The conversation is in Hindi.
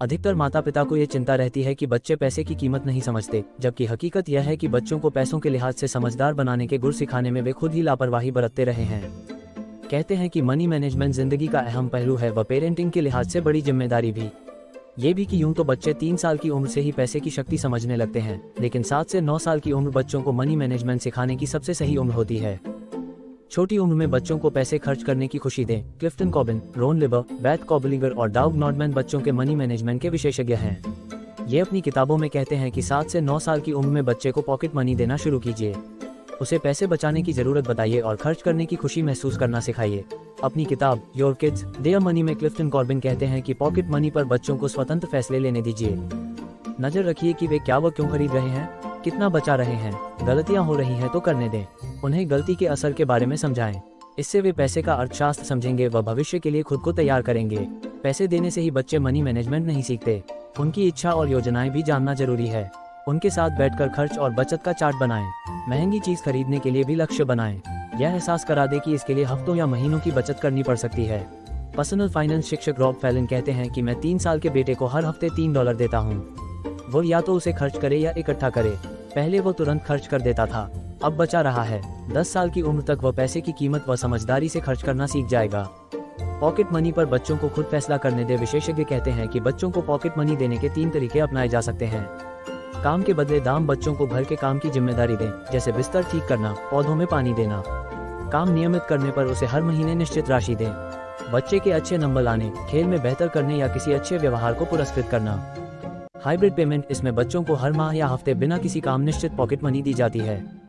अधिकतर माता पिता को ये चिंता रहती है कि बच्चे पैसे की कीमत नहीं समझते, जबकि हकीकत यह है कि बच्चों को पैसों के लिहाज से समझदार बनाने के गुर सिखाने में वे खुद ही लापरवाही बरतते रहे हैं। कहते हैं कि मनी मैनेजमेंट जिंदगी का अहम पहलू है, व पेरेंटिंग के लिहाज से बड़ी जिम्मेदारी भी। ये भी कि यूं तो बच्चे 3 साल की उम्र से ही पैसे की शक्ति समझने लगते हैं, लेकिन 7 से 9 साल की उम्र बच्चों को मनी मैनेजमेंट सिखाने की सबसे सही उम्र होती है। छोटी उम्र में बच्चों को पैसे खर्च करने की खुशी दें। Clifton Cobin, Ron Lieber, Beth Kobliger और डाउग नॉर्डमैन बच्चों के मनी मैनेजमेंट के विशेषज्ञ हैं। ये अपनी किताबों में कहते हैं कि 7 से 9 साल की उम्र में बच्चे को पॉकेट मनी देना शुरू कीजिए। उसे पैसे बचाने की जरूरत बताइए और खर्च करने की खुशी महसूस करना सिखाइए। अपनी किताब योर किड्स देयर मनी में क्लिफ्टन कॉबिन कहते हैं कि पॉकेट मनी पर बच्चों को स्वतंत्र फैसले लेने दीजिए। नजर रखिए कि वे क्या व क्यों खरीद रहे हैं, कितना बचा रहे हैं। गलतियां हो रही हैं तो करने दें। उन्हें गलती के असर के बारे में समझाएं। इससे वे पैसे का अर्थशास्त्र समझेंगे व भविष्य के लिए खुद को तैयार करेंगे। पैसे देने से ही बच्चे मनी मैनेजमेंट नहीं सीखते, उनकी इच्छा और योजनाएं भी जानना जरूरी है। उनके साथ बैठकर खर्च और बचत का चार्ट बनाएं। महंगी चीज खरीदने के लिए भी लक्ष्य बनाएं। यह एहसास करा दे कि इसके लिए हफ्तों या महीनों की बचत करनी पड़ सकती है। पर्सनल फाइनेंस शिक्षक रॉब फैलन कहते हैं कि मैं 3 साल के बेटे को हर हफ्ते $3 देता हूँ। वो या तो उसे खर्च करे या इकट्ठा करे। पहले वो तुरंत खर्च कर देता था, अब बचा रहा है। 10 साल की उम्र तक वह पैसे की कीमत व समझदारी से खर्च करना सीख जाएगा। पॉकेट मनी पर बच्चों को खुद फैसला करने दे। विशेषज्ञ कहते हैं कि बच्चों को पॉकेट मनी देने के 3 तरीके अपनाए जा सकते हैं। काम के बदले दाम, बच्चों को घर के काम की जिम्मेदारी दें, जैसे बिस्तर ठीक करना, पौधों में पानी देना। काम नियमित करने पर उसे हर महीने निश्चित राशि दें। बच्चे के अच्छे नंबर लाने, खेल में बेहतर करने या किसी अच्छे व्यवहार को पुरस्कृत करना। हाइब्रिड पेमेंट, इसमें बच्चों को हर माह या हफ्ते बिना किसी काम निश्चित पॉकेट मनी दी जाती है।